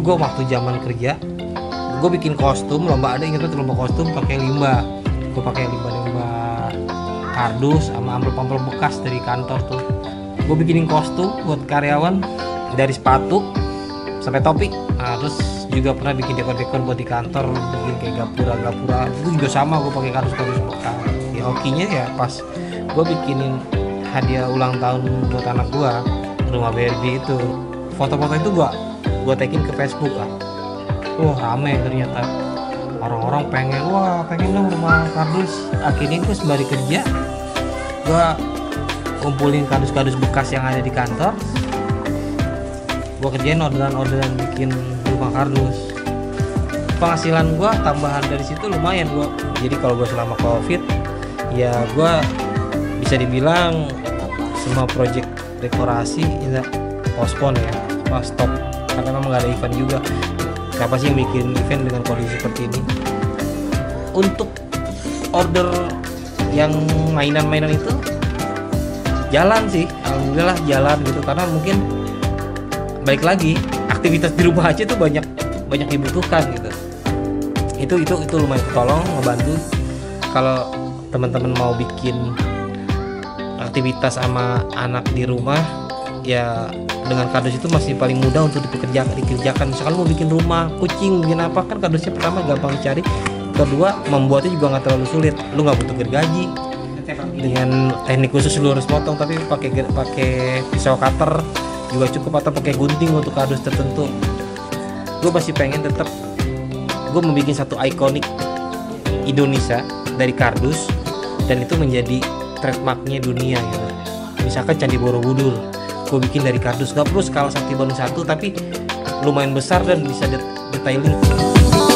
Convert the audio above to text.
gue waktu zaman kerja gue bikin kostum lomba, ada inget tuh lomba kostum pakai limbah. Gue pakai limbah kardus sama amplop bekas dari kantor tuh. Gue bikinin kostum buat karyawan dari sepatu sampai topi. Nah, terus juga pernah bikin dekor-dekor buat di kantor, bikin kayak gapura itu juga sama, gue pakai kardus bekas. Ya hokinya ya pas gue bikinin hadiah ulang tahun buat anak gue rumah Barbie itu, foto-foto itu gue tagin ke Facebook kan. Wah rame ternyata orang-orang pengen dong rumah kardus. Akhirnya gue sembari kerja gue kumpulin kardus-kardus bekas yang ada di kantor, gue kerjain orderan bikin rumah kardus. Penghasilan gue tambahan dari situ lumayan gue. Jadi kalau gue selama COVID ya gue bisa dibilang semua project dekorasi itu postpone ya, stop karena memang gak ada event juga. Siapa sih yang bikin event dengan kondisi seperti ini? Untuk order yang mainan-mainan itu jalan sih, alhamdulillah jalan gitu, karena mungkin balik lagi aktivitas di rumah aja tuh banyak dibutuhkan gitu. Itu lumayan tolong ngebantu. Kalau teman-teman mau bikin aktivitas sama anak di rumah ya dengan kardus itu masih paling mudah untuk dikerjakan. Misalkan mau bikin rumah kucing, bikin apa, kan kardusnya pertama gampang dicari, kedua membuatnya juga nggak terlalu sulit. Lu nggak butuh gergaji, dengan teknik khusus lu harus potong, tapi pakai pisau cutter juga cukup, atau pakai gunting untuk kardus tertentu. Gue masih pengen tetap gue membuat satu ikonik Indonesia dari kardus, dan itu menjadi trademarknya dunia gitu. Misalkan Candi Borobudur gue bikin dari kardus, gak perlu skala Sakti Bandung 1, tapi lumayan besar dan bisa detailing.